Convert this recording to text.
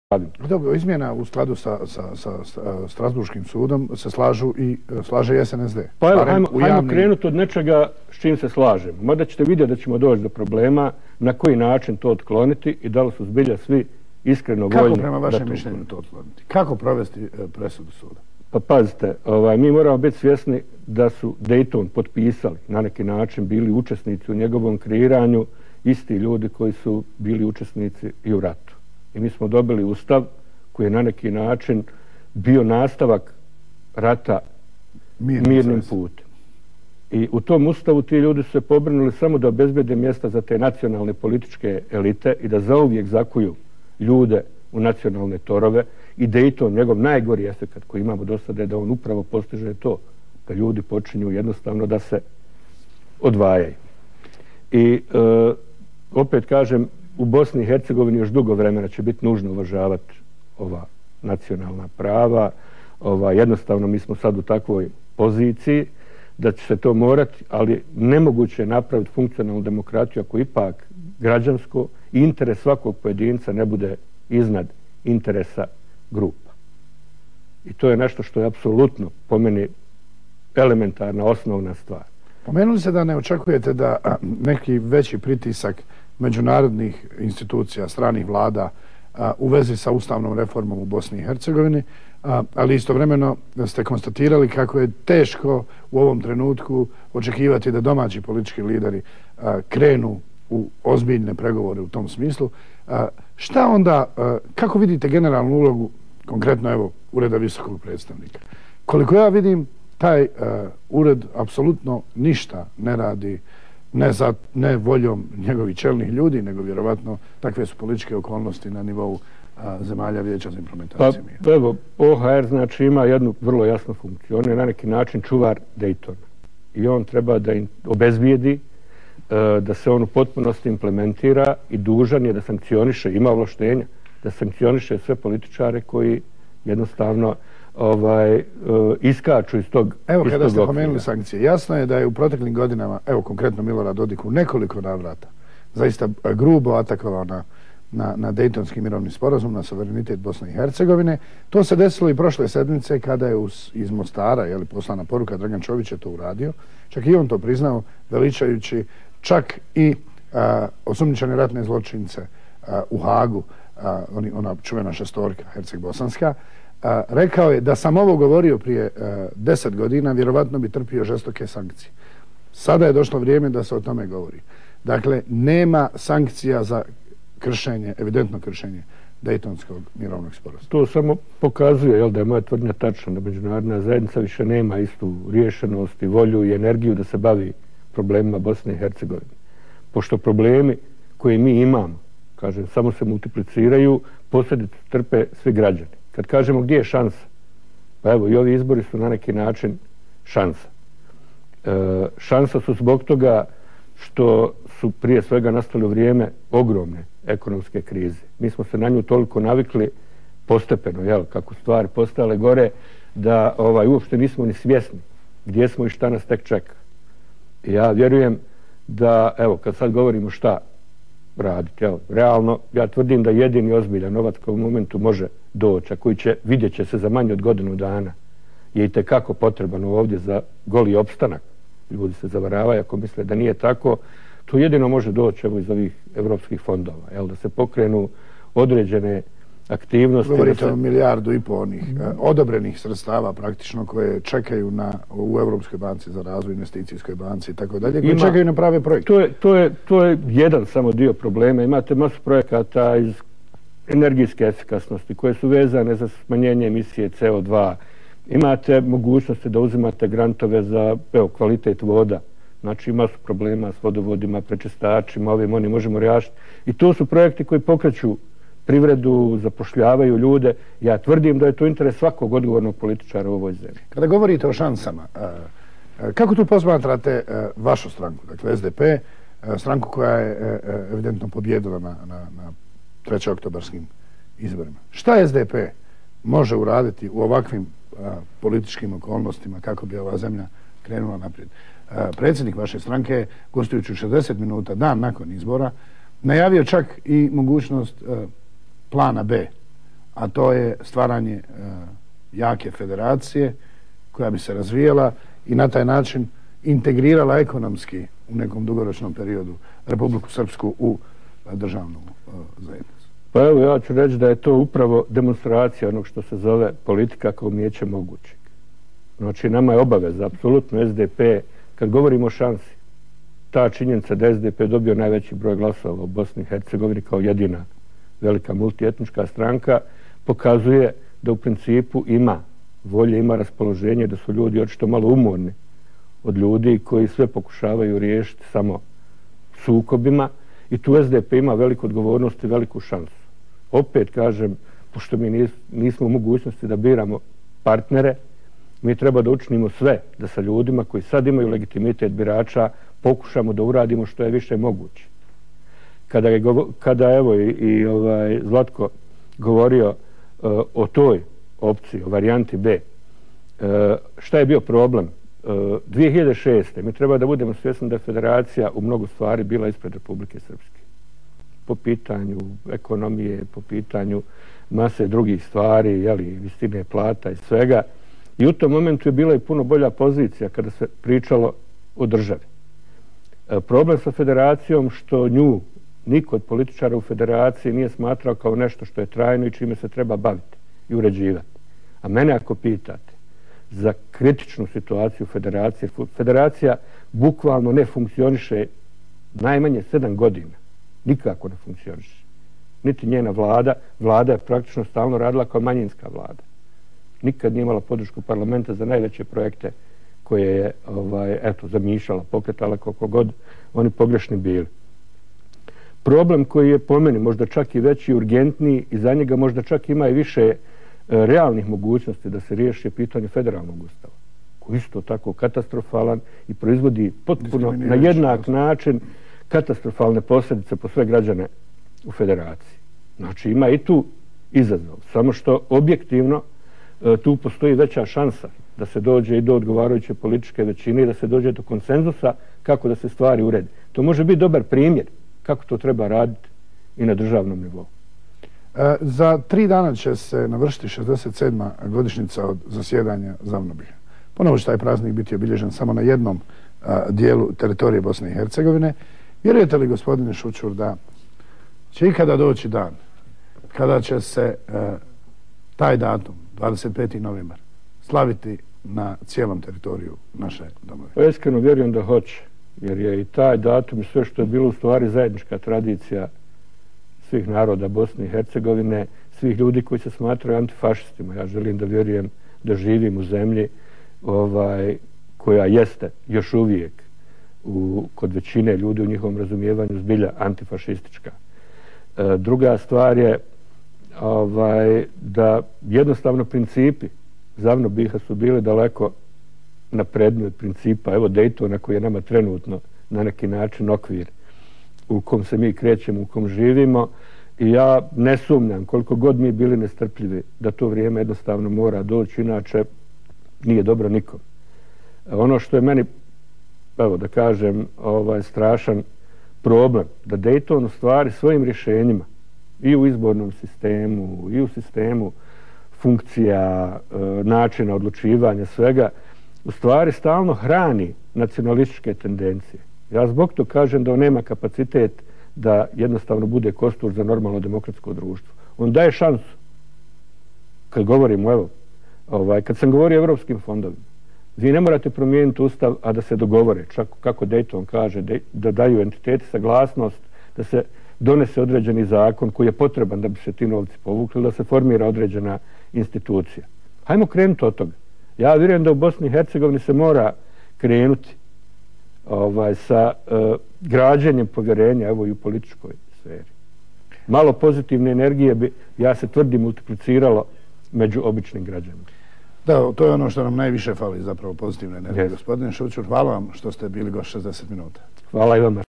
Dobro, izmjena u skladu sa Strasburškim sudom se slaže i SNSD. Pa evo, ajmo krenuti od nečega s čim se slažemo. Mada ćete vidjeti da ćemo doći do problema na koji način to otkloniti i da li su zbilja svi iskreno voljni. Kako prema vašem mišljenju to otkloniti? Kako provesti presudu suda? Pa pazite, mi moramo biti svjesni da su Dayton potpisali, na neki način bili učesnici u njegovom kreiranju, isti ljudi koji su bili učesnici i u ratu. I mi smo dobili ustav koji je na neki način bio nastavak rata mirnim putem. I u tom ustavu ti ljudi su se pobrinuli samo da obezbede mjesta za te nacionalne političke elite i da zauvijek zakuju ljude u nacionalne torove. I Dayton, njegov najgori efekat koji imamo do sada je da on upravo postiže to, da ljudi počinju jednostavno da se odvajaju. I opet kažem, u Bosni i Hercegovini još dugo vremena će biti nužno uvažavati ova nacionalna prava. Jednostavno mi smo sad u takvoj poziciji da će se to morati, ali nemoguće je napraviti funkcionalnu demokratiju ako ipak građansko i interes svakog pojedinca ne bude iznad interesa grupa. I to je nešto što je apsolutno po meni elementarna, osnovna stvar. Pomenuli se da ne očekujete da neki veći pritisak međunarodnih institucija, stranih vlada u vezi sa ustavnom reformom u Bosni i Hercegovini, ali istovremeno ste konstatirali kako je teško u ovom trenutku očekivati da domaći politički lideri krenu u ozbiljne pregovore u tom smislu. Šta onda, kako vidite generalnu ulogu, konkretno evo, Ureda visokog predstavnika? Koliko ja vidim, taj ured apsolutno ništa ne radi, ne voljom njegovih čelnih ljudi, nego vjerovatno takve su političke okolnosti na nivou zemalja Vijeća za implementaciju mira. Pa evo, OHR znači ima jednu vrlo jasnu funkciju. On je na neki način čuvar Daytona. I on treba da im obezbijedi da se on u potpunosti implementira i dužan je da sankcioniše, ima ovlaštenja, da sankcioniše sve političare koji jednostavno iskaču iz tog Evo kada ste pomenuli sankcije, jasno je da je u proteklim godinama, evo konkretno Milorad Dodik u nekoliko navrata zaista grubo atakovao na Dejtonski mirovni sporazum, na suverenitet Bosne i Hercegovine. To se desilo i prošle sedmice kada je iz Mostara poslana poruka, Dragan Čović je to uradio. Čak i on to priznao, veličajući čak i osumnjičene ratne zločince u Hagu, ona čuvena šestorka Herceg-Bosanska. Rekao je da sam ovo govorio prije 10 godina, vjerovatno bi trpio žestoke sankcije. Sada je došlo vrijeme da se o tome govori. Dakle, nema sankcija za kršenje, evidentno kršenje Dejtonskog mirovnog sporazuma. To samo pokazuje da je moja tvrdnja tačna, da međunarodna zajednica više nema istu riješenost i volju i energiju da se bavi problemima Bosne i Hercegovine. Pošto problemi koje mi imamo, kažem, samo se multipliciraju, posljedice trpe svi građani. Kad kažemo gdje je šansa, pa evo i ovi izbori su na neki način šansa. Šansa su zbog toga što su prije svega nastali u vrijeme ogromne ekonomske krize. Mi smo se na nju toliko navikli postepeno, kako stvari postale gore, da uopšte nismo ni svjesni gdje smo i šta nas tek čeka. Ja vjerujem da, evo, kad sad govorimo šta raditi, realno, ja tvrdim da jedini ozbiljan novac koji u momentu može doći, a koji vidjet će se za manje od godinu dana, je i tekako potreban ovdje za goli opstanak. Ljudi se zavaravaju ako misle da nije tako. To jedino može doći iz ovih evropskih fondova, da se pokrenu određene aktivnosti. Govorite o 1,5 milijardu onih odobrenih sredstava praktično koje čekaju u Europskoj banci za razvoj, investicijskoj banci i tako dalje, koji čekaju na prave projekte. To je jedan samo dio problema. Imate masu projekata iz energijske efikasnosti koje su vezane za smanjenje emisije CO2. Imate mogućnosti da uzimate grantove za kvalitet voda. Znači ima su problema s vodovodima, prečistačima, oni možemo riješiti. I to su projekti koji pokreću privredu, zapošljavaju ljude. Ja tvrdim da je to interes svakog odgovornog političara u ovoj zemlji. Kada govorite o šansama, kako tu posmatrate vašu stranku, dakle SDP, stranku koja je evidentno pobjedila na 3. oktobarskim izborima? Šta SDP može uraditi u ovakvim političkim okolnostima kako bi ova zemlja krenula naprijed? Predsjednik vaše stranke, gostujući 60 minuta dan nakon izbora, najavio čak i mogućnost plana B a to je stvaranje jake federacije koja bi se razvijala i na taj način integrirala ekonomski u nekom dugoročnom periodu Republiku Srpsku u državnu zajednicu. Pa evo, ja ću reći da je to upravo demonstracija onog što se zove politika kao umijeće mogućeg. Znači, nama je obaveza, apsolutno SDP, kad govorimo o šansi, ta činjenica da SDP dobio najveći broj glasova u Bosni i Hercegovini kao jedina velika multietnička stranka, pokazuje da u principu ima volje, ima raspoloženje, da su ljudi očito malo umorni od ljudi koji sve pokušavaju riješiti samo sukobima i tu SDP ima veliku odgovornost i veliku šansu. Opet kažem, pošto mi nismo u mogućnosti da biramo partnere, mi treba da učinimo sve da sa ljudima koji sad imaju legitimitet birača pokušamo da uradimo što je više moguće. Kada evo i Zlatko govorio o toj opciji, o varijanti B, šta je bio problem? 2006. mi treba da budemo svjesni da je federacija u mnogo stvari bila ispred Republike Srpske. Po pitanju ekonomije, po pitanju mase drugih stvari, visine plata i svega. I u tom momentu je bila i puno bolja pozicija kada se pričalo o državi. Problem sa federacijom što nju niko od političara u federaciji nije smatrao kao nešto što je trajno i čime se treba baviti i uređivati. A mene ako pitate za kritičnu situaciju federacije, federacija bukvalno ne funkcioniše najmanje 7 godina. Nikako ne funkcioniše. Niti njena vlada je praktično stalno radila kao manjinska vlada. Nikad nije imala podršku parlamenta za najveće projekte koje je zamišljala, pokretala koliko god oni pogrešni bili. Problem koji je po meni možda čak i veći, urgentniji i za njega možda čak ima i više realnih mogućnosti da se riješi pitanje federalnog ustava, koji je isto tako katastrofalan i proizvodi potpuno na jednak način katastrofalne posljedice po sve građane u federaciji. Znači ima i tu izazov, samo što objektivno tu postoji veća šansa da se dođe i do odgovarajuće političke većine i da se dođe do konsenzusa kako da se stvari urede. To može biti dobar primjer kako to treba raditi i na državnom nivou. Za 3 dana će se navršiti 67. godišnjica od zasjedanja Zavnobilja. Ponovo će taj praznik biti obilježen samo na jednom dijelu teritorije Bosne i Hercegovine. Vjerujete li, gospodine Šućur, da će ikada doći dan kada će se taj datum, 25. novembar, slaviti na cijelom teritoriju naše domovine? Pa iskreno vjerujem da hoće, jer je i taj datum i sve što je bilo u stvari zajednička tradicija svih naroda Bosne i Hercegovine, svih ljudi koji se smatraju antifašistima. Ja želim da vjerujem da živim u zemlji koja jeste još uvijek kod većine ljudi u njihovom razumijevanju zbilja antifašistička. Druga stvar je da jednostavno principi Zavnobiha su bili daleko napredniji od principa Daytona koji je nama trenutno na neki način okvir u kom se mi krećemo, u kom živimo i ja ne sumnjam koliko god mi bili nestrpljivi da to vrijeme jednostavno mora doći, inače nije dobro nikom. Ono što je meni, da kažem, strašan problem, da Dayton u stvari svojim rješenjima i u izbornom sistemu i u sistemu funkcija, načina odlučivanja, svega, u stvari stalno hrani nacionalističke tendencije. Ja zbog to kažem da on nema kapacitet da jednostavno bude kostur za normalno demokratsko društvo. On daje šansu. Kad govorimo, kad sam govorio o evropskim fondovima, vi ne morate promijeniti ustav, a da se dogovore, čak kako Dayton kaže, da daju entiteti saglasnost, da se donese određeni zakon koji je potreban da bi se ti novci povukli, da se formira određena institucija. Hajmo krenuti od toga. Ja vjerujem da u Bosni i Hercegovini se mora krenuti sa građenjem povjerenja i u političkoj sferi. Malo pozitivne energije bi, ja se tvrdim, multipliciralo među običnim građanima. Da, to je ono što nam najviše fali, zapravo pozitivna energija. Gospodine Šućur, hvala vam što ste bili gost 60 minuta. Hvala i vama.